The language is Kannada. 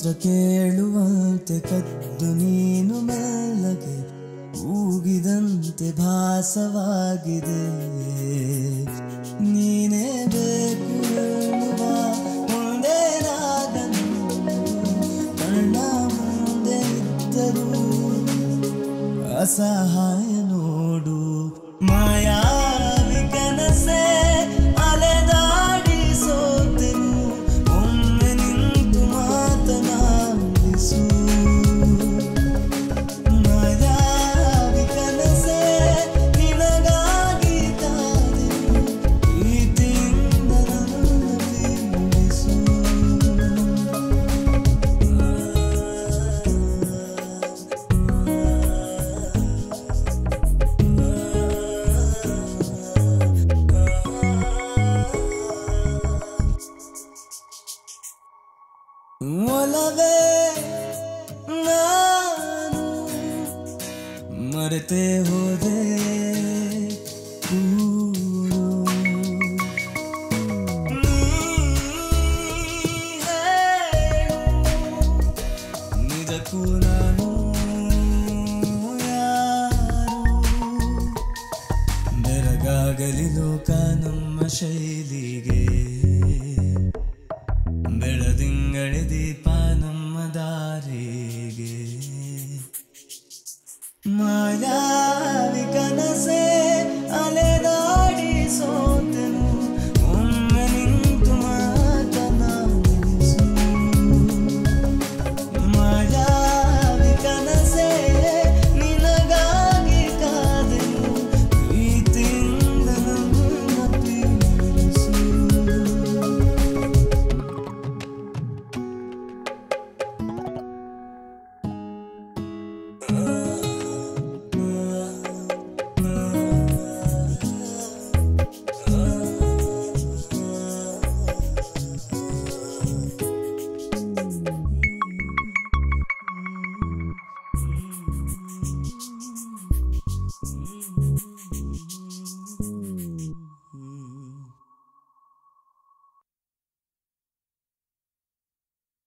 ಮಂತ್ರ ಕೇಳುವಂತೆ ಕದ್ದು ನೀನು ಮೆಲ್ಲಗೆ ಕೂಗಿದಂತೆ ಭಾಸವಾಗಿದೆ. ನೀನೇ ಬೇಕು ಎನ್ನುವ ಒಂದೇ ರಾಗನು ಕಣ್ಣ ಮುಂದೆ ಇದ್ದರೂ ಅಸಹಾಯ ನೋಡು. ಮಾಯಾವಿ ಕನಸೆ ಅಲೆದಾಡಿ ಸೋತೆನು, ಒಮ್ಮೆ ನಿಂತು ಮಾತನಾಡಿಸು. ಮಾಯಾವಿ ಕನಸೆ ನಿನಗಾಗಿ ಕಾದೆನು, ಪ್ರೀತಿಯಿಂದ ನನ್ನನ್ನು ಬಿಡಿಸು. ಒಲವೇ ನಾನು ಮರೆತೇ ಹೋದೆ